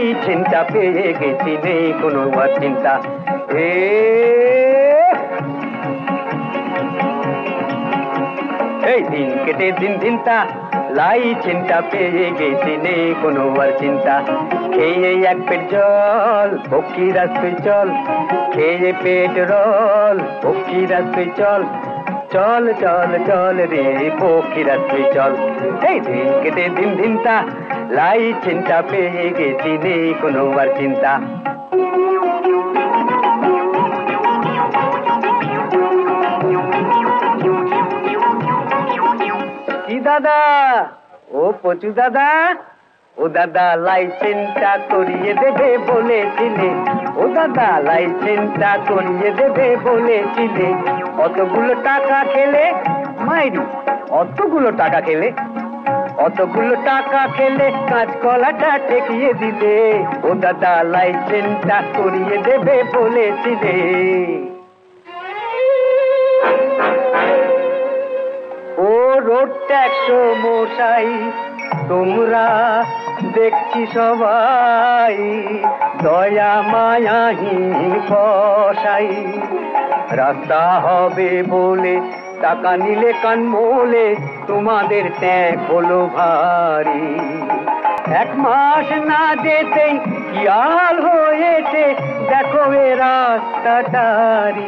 চিন্তা পেয়ে গেছি নেই কোনো আর চিন্তা এই দিন কেটে দিন চিন্তা লাই চিন্তা পেয়ে গেছি নেই কোনো আর চিন্তা খেয়ে এক পেট জল পক্ষীরা তুই চল খেয়ে পেট রল পক্ষীরা তুই চল চল চল চল রে পক্ষীরা তুই চল এই দিন কেটে দিন চিন্তা লাই চিন্তা পেয়ে গেছি নেই কোনো আর চিন্তা কি দাদা ও পচু দাদা ও দাদা লাইসেন্সটা করিয়ে দেবে বলেছিলে ও দাদা লাইসেন্সটা করিয়ে দেবে বলেছিলে অতগুলো টাকা খেলে মাইরি অতগুলো টাকা খেলে কাঁচকলাটা ঠেকিয়ে দিলে ও দাদা লাইসেন্সটা করিয়ে দেবে বলেছিলে ও রোড ট্যাক্স মশাই তোমরা দেখছি সবাই দয়া মায়াহীন কসাই রাস্তা হবে বলে টাকা নিলে কান মোলে তোমাদের ট্যাগ হলো ভারী এক মাস না যেতেই কি হাল হয়েছে দেখো এ রাস্তাটারি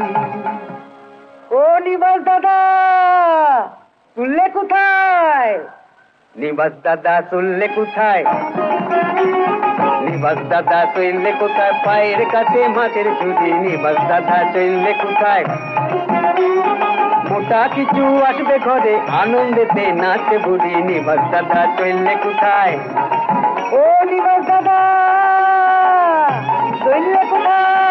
ও নিবাস দাদা চললে কোথায় নিবাস দাদা চললে কোথায় নিবাস দাদা চললে কোথায় পায়ের কাছে মাছের ঝুড়ি নিবাস দাদা চললে কোথায় মোটা কিছু আসবে ঘরে আনন্দেতে নাচে বুড়ি নিবাস দাদা চললে কোথায় ও নিবাস দাদা চললে কোথায়